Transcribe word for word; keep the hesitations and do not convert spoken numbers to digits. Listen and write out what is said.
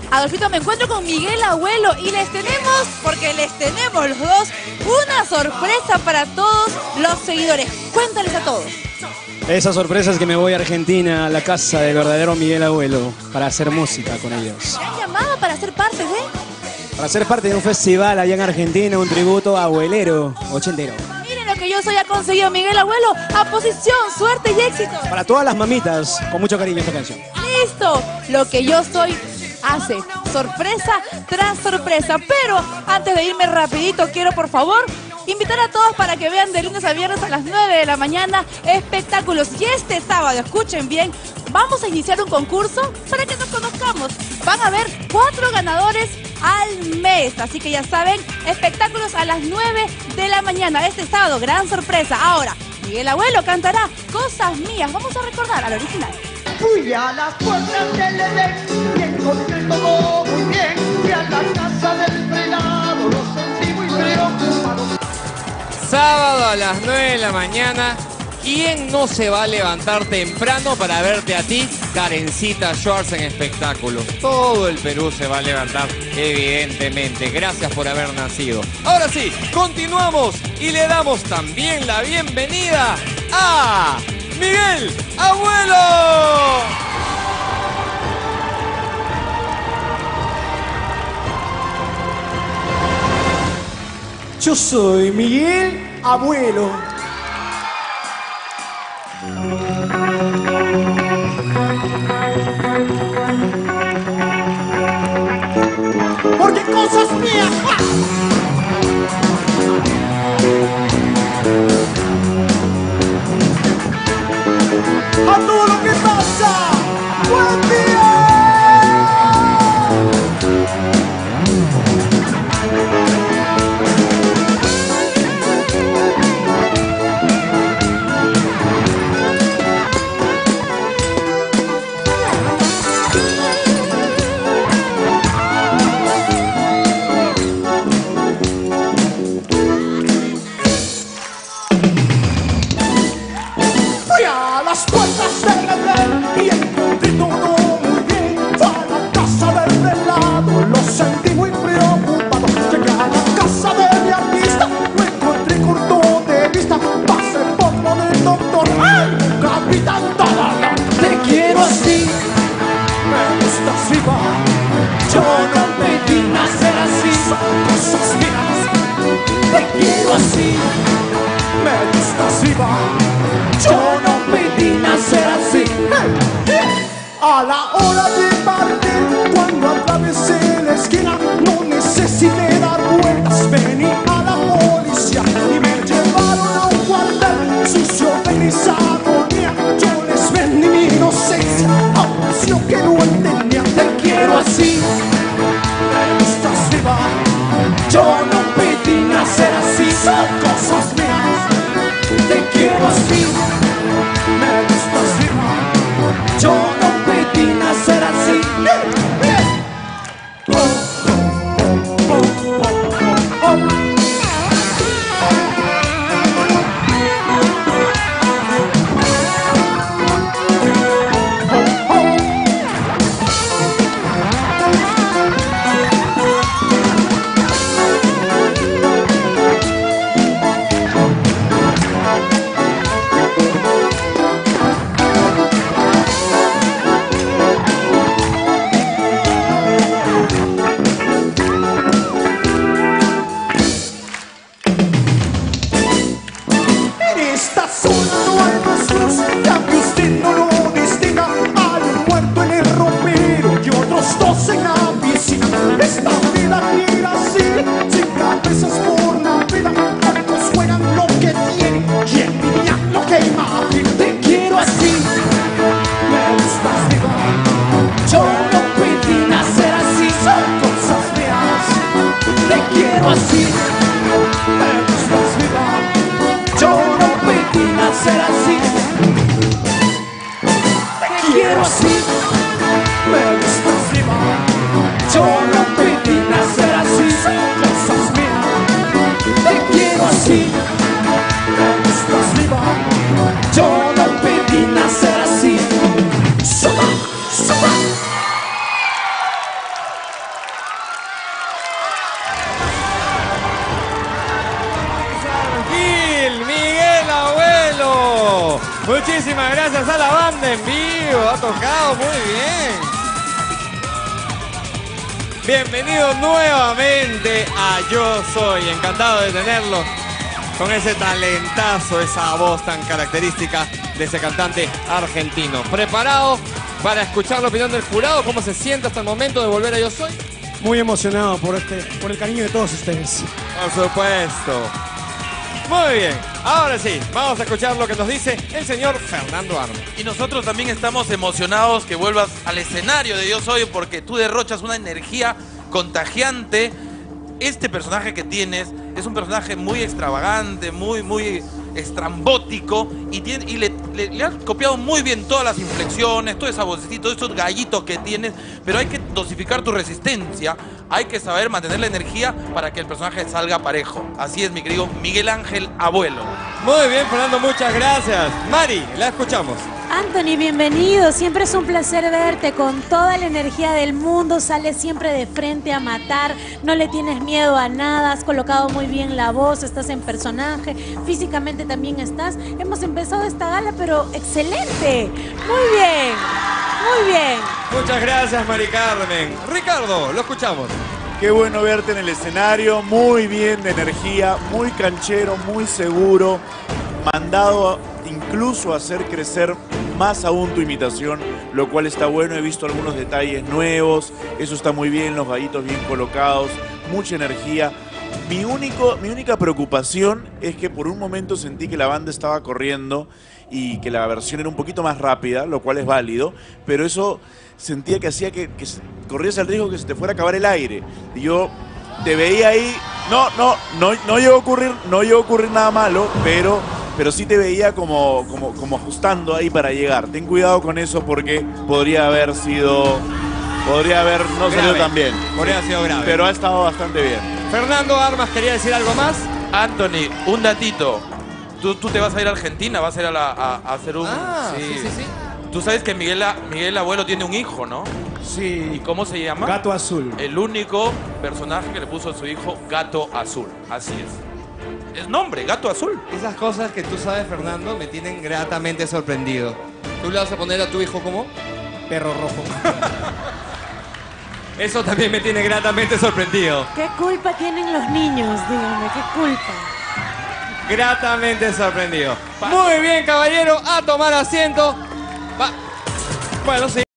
Adolfito, me encuentro con Miguel Abuelo y les tenemos, porque les tenemos los dos, una sorpresa para todos los seguidores. Cuéntales a todos. Esa sorpresa es que me voy a Argentina, a la casa del verdadero Miguel Abuelo, para hacer música con ellos. ¿Te han llamado para ser parte de...? Para ser parte de un festival allá en Argentina, un tributo abuelero, ochentero. Miren lo que yo soy, ha conseguido Miguel Abuelo, a posición, suerte y éxito. Para todas las mamitas, con mucho cariño esta canción. Listo, lo que yo soy hace sorpresa tras sorpresa. Pero antes de irme rapidito, quiero por favor invitar a todos para que vean de lunes a viernes a las nueve de la mañana espectáculos. Y este sábado, escuchen bien, vamos a iniciar un concurso para que nos conozcamos. Van a haber cuatro ganadores al mes, así que ya saben, espectáculos a las nueve de la mañana este sábado, gran sorpresa. Ahora, Miguel Abuelo cantará Cosas Mías. Vamos a recordar al original. Fui a las puertas del Edén y encontré todo muy bien. Fui a la casa del prelado, lo sentí muy preocupado. Sábado a las nueve de la mañana, ¿quién no se va a levantar temprano para verte a ti, Karencita Schwartz, en espectáculos? Todo el Perú se va a levantar, evidentemente. Gracias por haber nacido. Ahora sí, continuamos y le damos también la bienvenida a Miguel Abuelo. Yo soy Miguel Abuelo. Porque cosas mías. ¡Ja! A todo lo que pasa. ¡Buen día! Las puertas del Edén y encontré todo muy bien. Fui a la casa del prelado, lo sentí muy preocupado. Llegué a la casa de mi artista, lo encontré corto de vista. Pasé por lo del doctor, ¡ay! Capitán Tarara. Te quiero así, me gustas viva. Yo no pedí nacer así, son cosas mías. Te quiero así, me gustas viva. Yo no pedí nacer así. A la hora de partir, cuando atravesé la esquina, no necesité dar vueltas, vení a la policía y me llevaron a un cuartel sucio de gris agonía. Yo les vendí mi inocencia a un precio que no entendía. Te quiero así, me gustas viva. Yo no pedí nacer así, son cosas mías. Te quiero así, me gustas viva. Yo no pedí nacer así. Muchísimas gracias a la banda en vivo. Ha tocado muy bien. Bienvenido nuevamente a Yo Soy. Encantado de tenerlo con ese talentazo, esa voz tan característica de ese cantante argentino. ¿Preparado para escuchar la opinión del jurado? ¿Cómo se siente hasta el momento de volver a Yo Soy? Muy emocionado por, este, por el cariño de todos ustedes. Por supuesto. Muy bien, ahora sí, vamos a escuchar lo que nos dice el señor Fernando Armas. Y nosotros también estamos emocionados que vuelvas al escenario de Yo Soy porque tú derrochas una energía contagiante. Este personaje que tienes es un personaje muy extravagante, muy, muy estrambótico y, tiene, y le, le, le has copiado muy bien todas las inflexiones, toda esa vocecita, todos estos gallitos que tienes, pero hay que dosificar tu resistencia, hay que saber mantener la energía para que el personaje salga parejo. Así es, mi querido Miguel Ángel Abuelo. Muy bien, Fernando, muchas gracias. Mari, la escuchamos. Anthony, bienvenido. Siempre es un placer verte con toda la energía del mundo. Sales siempre de frente a matar. No le tienes miedo a nada. Has colocado muy bien la voz. Estás en personaje. Físicamente también estás. Hemos empezado esta gala, pero excelente. Muy bien. Muy bien. Muchas gracias, Mari Carmen. Ricardo, lo escuchamos. Qué bueno verte en el escenario. Muy bien de energía. Muy canchero, muy seguro. Mandado incluso a hacer crecer más aún tu imitación, lo cual está bueno. He visto algunos detalles nuevos, eso está muy bien, los gallitos bien colocados, mucha energía. Mi, único, mi única preocupación es que por un momento sentí que la banda estaba corriendo y que la versión era un poquito más rápida, lo cual es válido, pero eso sentía que hacía que, que corrías el riesgo que se te fuera a acabar el aire. Y yo te veía ahí, no, no, no, no llegó a ocurrir, no llegó a ocurrir nada malo, pero... pero sí te veía como, como, como ajustando ahí para llegar. Ten cuidado con eso porque podría haber sido... Podría haber no salido tan bien. Podría haber sido grave. Pero ha estado bastante bien. Fernando Armas, ¿quería decir algo más? Anthony, un datito. Tú, tú te vas a ir a Argentina, vas a ir a, la, a, a hacer un... Ah, sí, sí, sí. Tú sabes que Miguel, Miguel Abuelo tiene un hijo, ¿no? Sí. ¿Y cómo se llama? Gato Azul. El único personaje que le puso a su hijo Gato Azul. Así es. Es nombre, Gato Azul. Esas cosas que tú sabes, Fernando, me tienen gratamente sorprendido. ¿Tú le vas a poner a tu hijo como? Perro rojo. Eso también me tiene gratamente sorprendido. ¿Qué culpa tienen los niños? Dígame, ¿qué culpa? Gratamente sorprendido. Muy bien, caballero, a tomar asiento. Va. Bueno, sí.